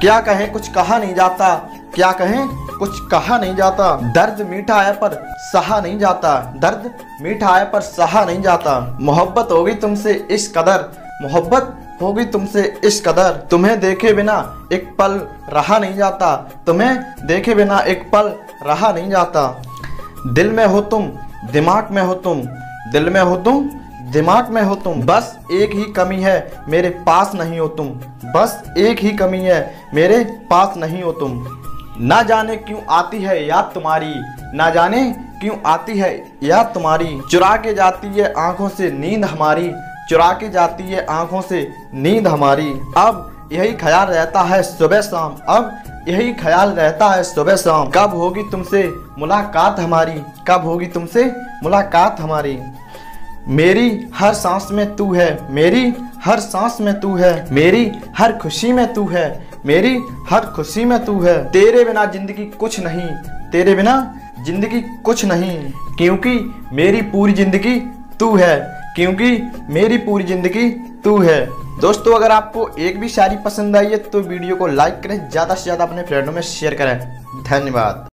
क्या कहें कुछ कहा नहीं जाता, क्या कहें कुछ कहा नहीं जाता। दर्द मीठा है पर सहा नहीं जाता, दर्द मीठा है पर सहा नहीं जाता। मोहब्बत होगी तुमसे इस कदर, मोहब्बत होगी तुमसे इस कदर। तुम्हें देखे बिना एक पल रहा नहीं जाता, तुम्हें देखे बिना एक पल रहा नहीं जाता। दिल में हो तुम दिमाग में हो तुम, दिल में हो तुम दिमाग में हो तुम। बस एक ही कमी है मेरे पास नहीं हो तुम, बस एक ही कमी है मेरे पास नहीं हो तुम। ना जाने क्यों आती है याद तुम्हारी, ना जाने क्यों आती है याद तुम्हारी। चुरा के जाती है आंखों से नींद हमारी, चुरा के जाती है आंखों से नींद हमारी। अब यही ख्याल रहता है सुबह शाम, अब यही ख्याल रहता है सुबह शाम। कब होगी तुमसे मुलाकात हमारी, कब होगी तुमसे मुलाकात हमारी। मेरी हर सांस में तू है, मेरी हर सांस में तू है, मेरी हर खुशी में तू है, मेरी हर खुशी में तू है। तेरे बिना जिंदगी कुछ नहीं, तेरे बिना जिंदगी कुछ नहीं। क्योंकि मेरी पूरी जिंदगी तू है, क्योंकि मेरी पूरी जिंदगी तू है। दोस्तों अगर आपको एक भी शायरी पसंद आई है तो वीडियो को लाइक करें, ज़्यादा से ज़्यादा अपने फ्रेंडों में शेयर करें। धन्यवाद।